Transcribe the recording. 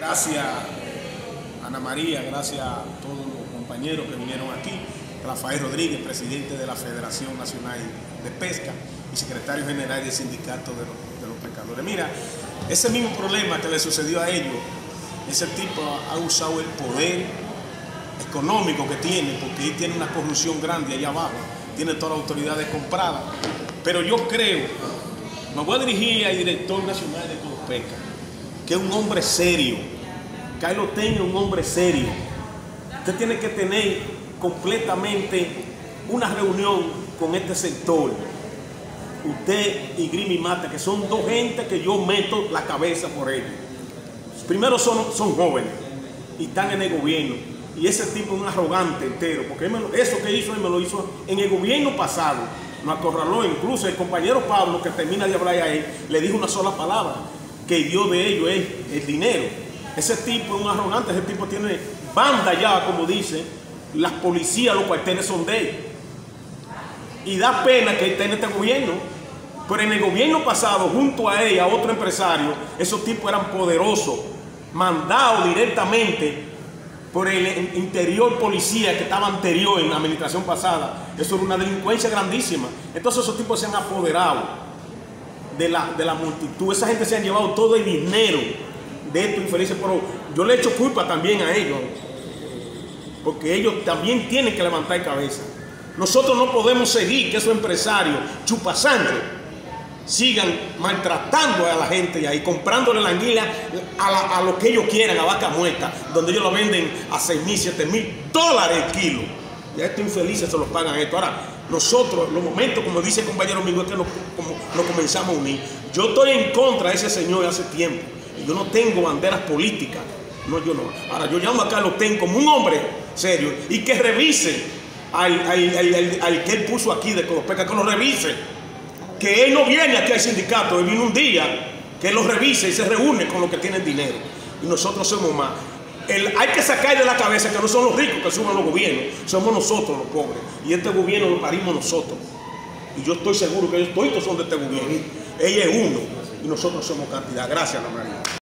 Gracias Ana María, gracias a todos los compañeros que vinieron aquí. Rafael Rodríguez, presidente de la Federación Nacional de Pesca y secretario general del Sindicato de los Pescadores. Mira, ese mismo problema que le sucedió a ellos, ese tipo ha usado el poder económico que tiene, porque él tiene una corrupción grande allá abajo, tiene todas las autoridades compradas. Pero yo creo, me voy a dirigir al director nacional de Codopesca, que es un hombre serio, Carlos Teño es un hombre serio. Usted tiene que tener completamente una reunión con este sector, usted y Grimi Mata, que son dos gentes que yo meto la cabeza por ellos. Primero son jóvenes y están en el gobierno, y ese tipo es un arrogante entero, porque eso que hizo él me lo hizo en el gobierno pasado, nos acorraló. Incluso el compañero Pablo, que termina de hablar a él, le dijo una sola palabra, que el Dios de ellos es el dinero. Ese tipo es un arrogante, ese tipo tiene banda ya, como dicen, las policías, los cuarteles son de él. Y da pena que esté en este gobierno, pero en el gobierno pasado, junto a él, a otro empresario, esos tipos eran poderosos, mandados directamente por el interior policía que estaba anterior en la administración pasada. Eso era una delincuencia grandísima. Entonces esos tipos se han apoderado de la multitud. Esa gente se han llevado todo el dinero de estos infelices, pero yo le echo culpa también a ellos, porque ellos también tienen que levantar cabeza. Nosotros no podemos seguir que esos empresarios chupasangre sigan maltratando a la gente y ahí comprándole la anguila a lo que ellos quieran, a vaca muerta, donde ellos lo venden a $6,000, $7,000 el kilo. Y a estos infelices se los pagan esto. Ahora, nosotros, los momentos, como dice el compañero mío, es que nos comenzamos a unir. Yo estoy en contra de ese señor hace tiempo, y yo no tengo banderas políticas. No, yo no. Ahora, yo llamo a Carlos Teño como un hombre serio y que revise al que él puso aquí de Codopesca, que lo revise. Que él no viene aquí al sindicato, él vino un día, que él lo revise y se reúne con los que tienen dinero. Y nosotros somos más. Hay que sacar de la cabeza que no son los ricos que suben los gobiernos, somos nosotros los pobres. Y este gobierno lo parimos nosotros. Y yo estoy seguro que ellos todos son de este gobierno. Ella es uno y nosotros somos cantidad. Gracias, Ana María.